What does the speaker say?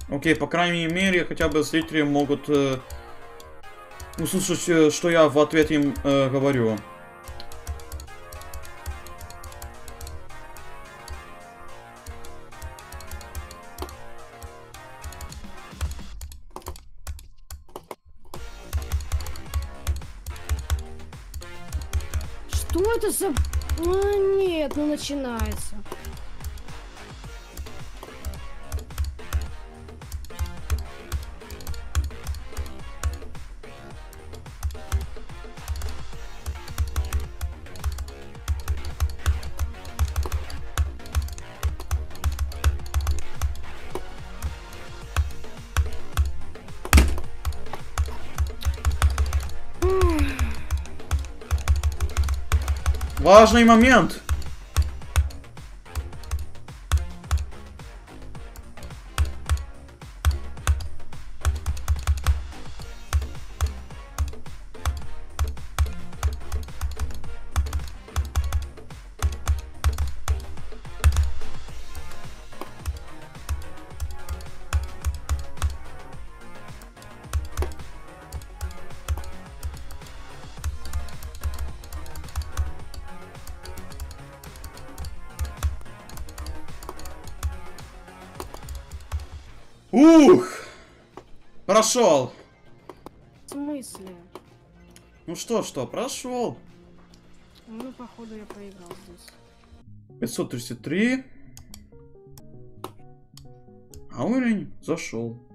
Окей, по крайней мере, хотя бы зрители могут услышать, что я в ответ им говорю. Что это за... А, нет, ну начинается. Важный момент. Ух! Прошел. В смысле? Ну что, прошел. Ну, походу, я проиграл здесь. 533. А уровень зашел.